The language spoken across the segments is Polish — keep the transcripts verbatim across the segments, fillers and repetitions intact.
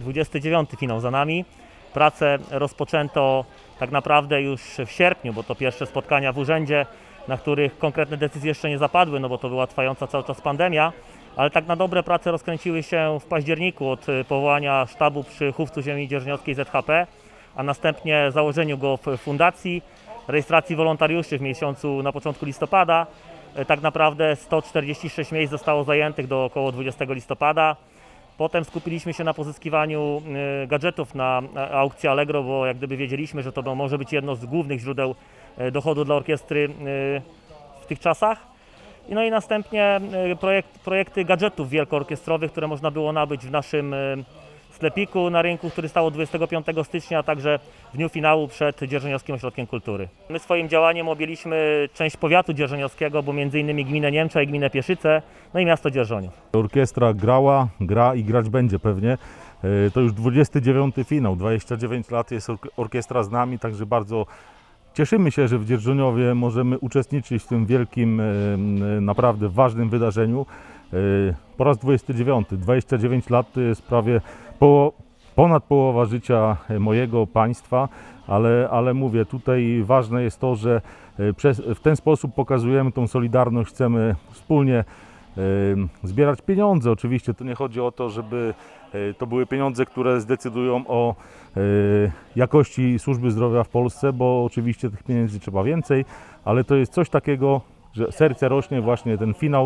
dwudziesty dziewiąty finał za nami. Pracę rozpoczęto tak naprawdę już w sierpniu, bo to pierwsze spotkania w urzędzie, na których konkretne decyzje jeszcze nie zapadły, no bo to była trwająca cały czas pandemia, ale tak na dobre prace rozkręciły się w październiku od powołania sztabu przy Chówcu Ziemi Dzierżoniowskiej Z H P, a następnie założeniu go w fundacji, rejestracji wolontariuszy w miesiącu na początku listopada. Tak naprawdę sto czterdzieści sześć miejsc zostało zajętych do około dwudziestego listopada. Potem skupiliśmy się na pozyskiwaniu gadżetów na aukcji Allegro, bo jak gdyby wiedzieliśmy, że to może być jedno z głównych źródeł dochodu dla orkiestry w tych czasach. No i następnie projekt, projekty gadżetów wielkoorkiestrowych, które można było nabyć w naszym sklepiku na rynku, który stał od dwudziestego piątego stycznia, a także w dniu finału przed Dzierżoniowskim Ośrodkiem Kultury. My swoim działaniem objęliśmy część powiatu dzierżoniowskiego, bo między innymi gminę Niemcza i gminę Pieszyce, no i miasto Dzierżoniów. Orkiestra grała, gra i grać będzie pewnie. To już dwudziesty dziewiąty finał, dwadzieścia dziewięć lat jest orkiestra z nami, także bardzo cieszymy się, że w Dzierżoniowie możemy uczestniczyć w tym wielkim, naprawdę ważnym wydarzeniu. Po raz dwudziesty dziewiąty, dwadzieścia dziewięć lat to jest prawie po, ponad połowa życia mojego państwa, ale, ale mówię, tutaj ważne jest to, że przez, w ten sposób pokazujemy tą solidarność, chcemy wspólnie zbierać pieniądze. Oczywiście to nie chodzi o to, żeby to były pieniądze, które zdecydują o jakości służby zdrowia w Polsce, bo oczywiście tych pieniędzy trzeba więcej, ale to jest coś takiego, że serce rośnie, właśnie ten finał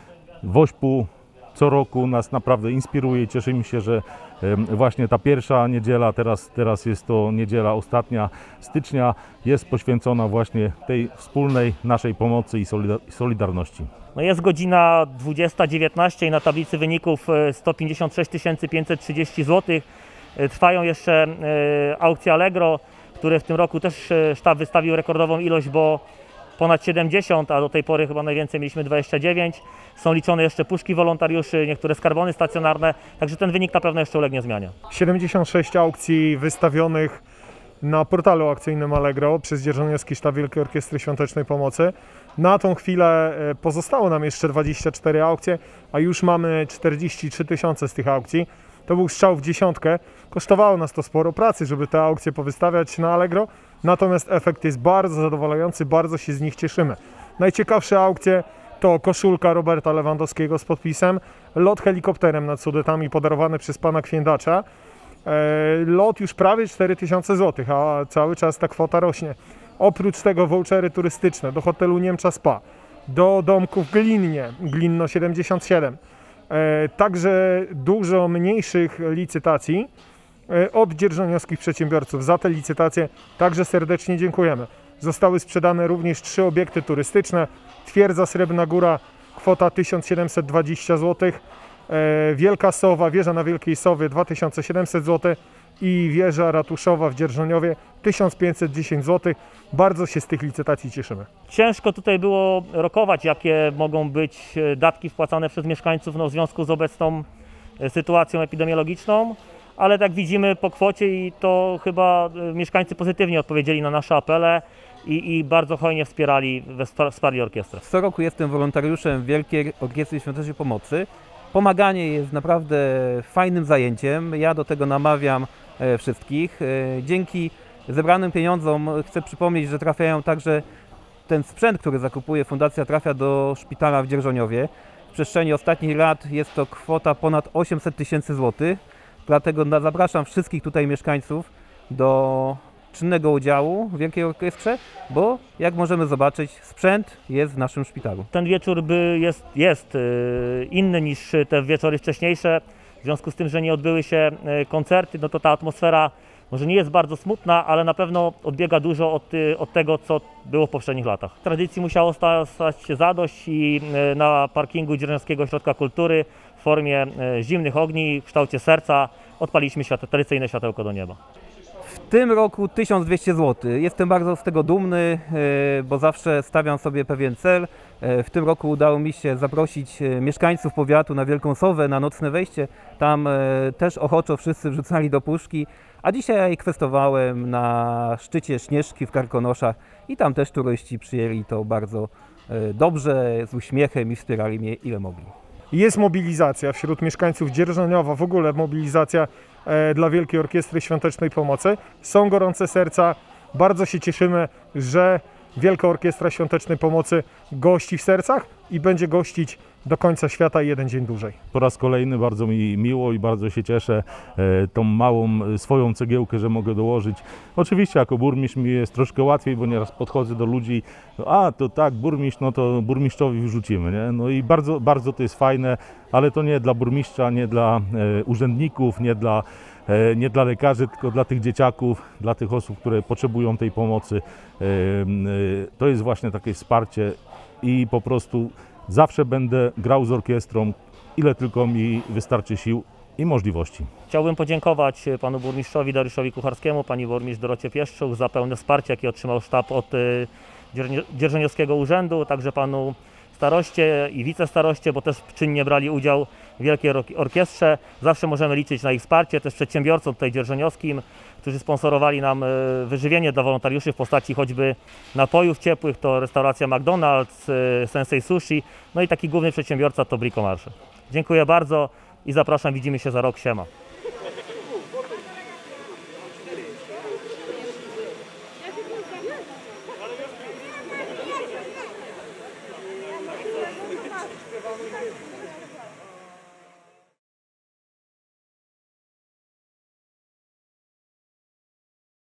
Wośpu co roku nas naprawdę inspiruje i cieszymy się, że właśnie ta pierwsza niedziela, teraz, teraz jest to niedziela ostatnia stycznia, jest poświęcona właśnie tej wspólnej naszej pomocy i solidarności. No jest godzina dwudziesta dziewiętnaście i na tablicy wyników sto pięćdziesiąt sześć tysięcy pięćset trzydzieści złotych. Trwają jeszcze aukcje Allegro, które w tym roku też sztab wystawił rekordową ilość, bo ponad siedemdziesiąt, a do tej pory chyba najwięcej mieliśmy dwadzieścia dziewięć. Są liczone jeszcze puszki wolontariuszy, niektóre skarbony stacjonarne, także ten wynik na pewno jeszcze ulegnie zmianie. siedemdziesiąt sześć aukcji wystawionych na portalu aukcyjnym Allegro przez Dzierżoniowski Sztab Wielkiej Orkiestry Świątecznej Pomocy. Na tą chwilę pozostało nam jeszcze dwadzieścia cztery aukcje, a już mamy czterdzieści trzy tysiące z tych aukcji. To był strzał w dziesiątkę. Kosztowało nas to sporo pracy, żeby te aukcje powystawiać na Allegro, natomiast efekt jest bardzo zadowalający, bardzo się z nich cieszymy. Najciekawsze aukcje to koszulka Roberta Lewandowskiego z podpisem, lot helikopterem nad Sudetami podarowany przez pana Kwiędacza, lot już prawie cztery tysiące złotych, a cały czas ta kwota rośnie. Oprócz tego vouchery turystyczne do hotelu Niemcza Spa, do domku w Glinnie, Glinno siedemdziesiąt siedem. Także dużo mniejszych licytacji od dzierżoniowskich przedsiębiorców. Za te licytacje także serdecznie dziękujemy. Zostały sprzedane również trzy obiekty turystyczne. Twierdza Srebrna Góra, kwota tysiąc siedemset dwadzieścia złotych. Wielka Sowa, wieża na Wielkiej Sowie dwa tysiące siedemset złotych i wieża ratuszowa w Dzierżoniowie tysiąc pięćset dziesięć złotych. Bardzo się z tych licytacji cieszymy. Ciężko tutaj było rokować, jakie mogą być datki wpłacane przez mieszkańców no, w związku z obecną sytuacją epidemiologiczną, ale tak widzimy po kwocie i to chyba mieszkańcy pozytywnie odpowiedzieli na nasze apele i, i bardzo hojnie wspierali, wsparli orkiestrę. Co roku jestem wolontariuszem Wielkiej Orkiestry Świątecznej Pomocy. Pomaganie jest naprawdę fajnym zajęciem. Ja do tego namawiam wszystkich. Dzięki zebranym pieniądzom chcę przypomnieć, że trafiają także ten sprzęt, który zakupuje fundacja, trafia do szpitala w Dzierżoniowie. W przestrzeni ostatnich lat jest to kwota ponad osiemset tysięcy złotych. Dlatego zapraszam wszystkich tutaj mieszkańców do czynnego udziału w Wielkiej Orkiestrze, bo jak możemy zobaczyć, sprzęt jest w naszym szpitalu. Ten wieczór by jest, jest inny niż te wieczory wcześniejsze. W związku z tym, że nie odbyły się koncerty, no to ta atmosfera może nie jest bardzo smutna, ale na pewno odbiega dużo od, od tego, co było w poprzednich latach. Tradycji musiało stać się zadość i na parkingu Dzierżoniowskiego Ośrodka Kultury w formie zimnych ogni w kształcie serca odpaliliśmy świat, tradycyjne światełko do nieba. W tym roku tysiąc dwieście złotych. Jestem bardzo z tego dumny, bo zawsze stawiam sobie pewien cel. W tym roku udało mi się zaprosić mieszkańców powiatu na Wielką Sowę, na nocne wejście. Tam też ochoczo wszyscy wrzucali do puszki. A dzisiaj kwestowałem na szczycie Śnieżki w Karkonoszach i tam też turyści przyjęli to bardzo dobrze, z uśmiechem i wspierali mnie ile mogli. Jest mobilizacja wśród mieszkańców Dzierżoniowa, w ogóle mobilizacja e, dla Wielkiej Orkiestry Świątecznej Pomocy. Są gorące serca, bardzo się cieszymy, że Wielka Orkiestra Świątecznej Pomocy gości w sercach i będzie gościć do końca świata jeden dzień dłużej. Po raz kolejny bardzo mi miło i bardzo się cieszę e, tą małą e, swoją cegiełkę, że mogę dołożyć. Oczywiście jako burmistrz mi jest troszkę łatwiej, bo nieraz podchodzę do ludzi, a to tak, burmistrz, no to burmistrzowi wrzucimy, nie? No i bardzo, bardzo to jest fajne, ale to nie dla burmistrza, nie dla e, urzędników, nie dla, e, nie dla lekarzy, tylko dla tych dzieciaków, dla tych osób, które potrzebują tej pomocy. E, e, to jest właśnie takie wsparcie i po prostu zawsze będę grał z orkiestrą, ile tylko mi wystarczy sił i możliwości. Chciałbym podziękować panu burmistrzowi Dariuszowi Kucharskiemu, pani burmistrz Dorocie Pieszczuk za pełne wsparcie, jakie otrzymał sztab od Dzierżoniowskiego Urzędu, także panu staroście i wicestaroście, bo też czynnie brali udział w Wielkiej Orkiestrze. Zawsze możemy liczyć na ich wsparcie, też przedsiębiorcom tutaj dzierżoniowskim, którzy sponsorowali nam wyżywienie dla wolontariuszy w postaci choćby napojów ciepłych, to restauracja McDonald's, Sensei Sushi, no i taki główny przedsiębiorca to Brico Marché. Dziękuję bardzo i zapraszam, widzimy się za rok, siema.